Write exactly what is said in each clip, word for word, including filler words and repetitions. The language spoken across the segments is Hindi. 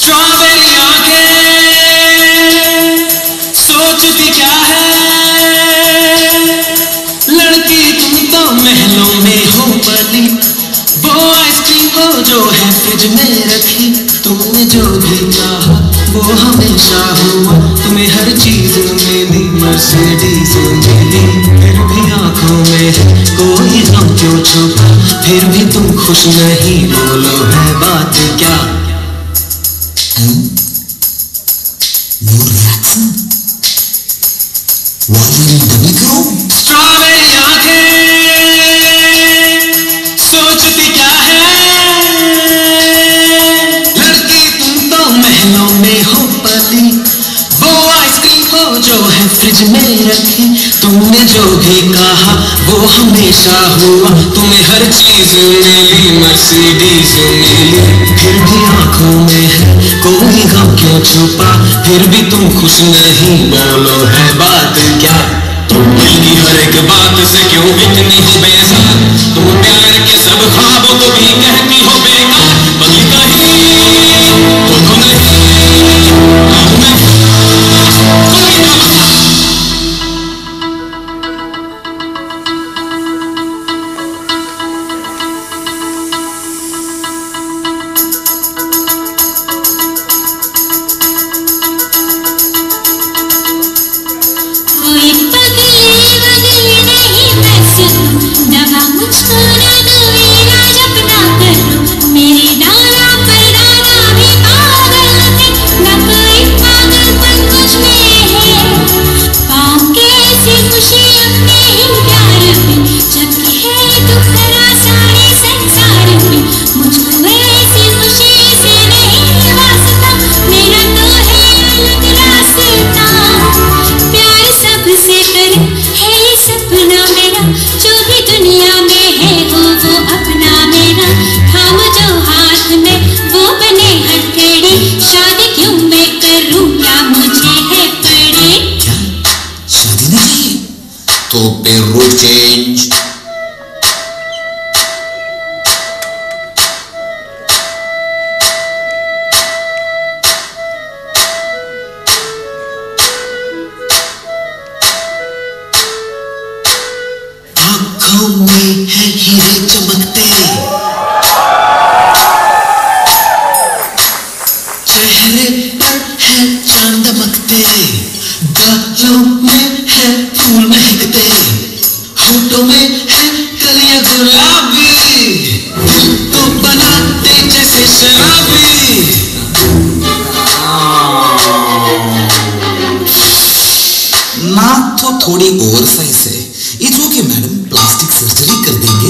स्ट्रॉबेरी आंखें सोचती क्या है, लड़की तुम तो महलों में हो पली। वो आइसक्रीम वो जो है फ्रिज में रखी, तुमने जो भी कहा वो हमेशा हुआ। तुम्हें हर चीज मिली, मर्सिडीज मिली, फिर भी आंखों में कोई गम क्यों छुपा? फिर भी तुम खुश नहीं, बोलो है बात क्या? No reaction? Volume डबल करो। स्ट्रॉबेरी आंखें सोचती क्या है, लड़की तुम तो महलों में हो पली। वो आइसक्रीम वो जो है फ्रिज में रखी, तुमने जो भी कहा वो हमेशा हुआ। तुम्हें हर चीज मिली, मर्सिडीज मिली, फिर भी आंखों में है कोई गम क्यों छुपा? फिर भी तुम खुश नहीं, बोलो है बात क्या? तुम दिल की हर एक बात से क्यों इतनी हो बेजार? तुम प्यार के सब ख्वाबों को भी कहती हो बेकार। बदली कहीं तो तुम नहीं, अब मैं कोई ना बता। कोई पगली वगली नहीं मैं सुनूं, दवा मुझको ना दो, इलाज अपना करूं। मेरे दाना पर दाना भी पागल है, ना कोई पागलपन मुझ में है। पाऊं कैसी खुशी अपने ही प्यार में, जबकि है दुख भरा सारे संसार में। मुझको ऐसी खुशी से नहीं वास्ता, मेरा तो है अलग रास्ता। प्यार सबसे करे है ये सपना मेरा, जो भी दुनिया में है वो वो अपना मेरा। थाम जो हाथ में वो बने हथकड़ी, शादी क्यों मैं करूं, क्या मुझे है पड़े? क्या शादी नहीं चाहिए? तो फिर रूट चेंज। आंखों में है हीरे चमकते, चेहरे पर है चांद दमकते, गालों में है फूल महकते, होठों में है कलियां गुलाबी, दिल को बनाते जैसे शराबी। नाक तो थोड़ी ओवर साइज है, it's okay madam, plastic surgery कर देंगे।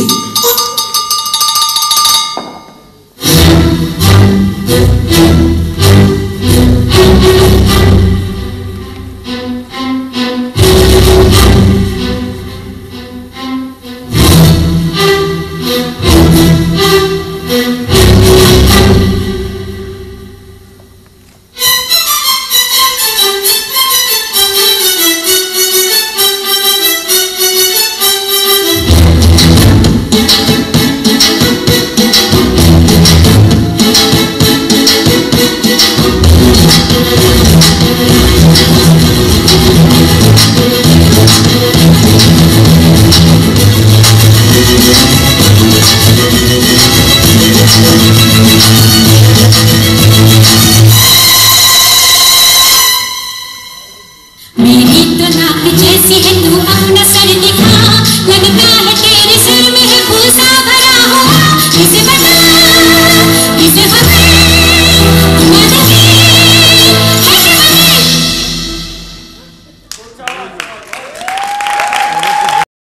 Thank you.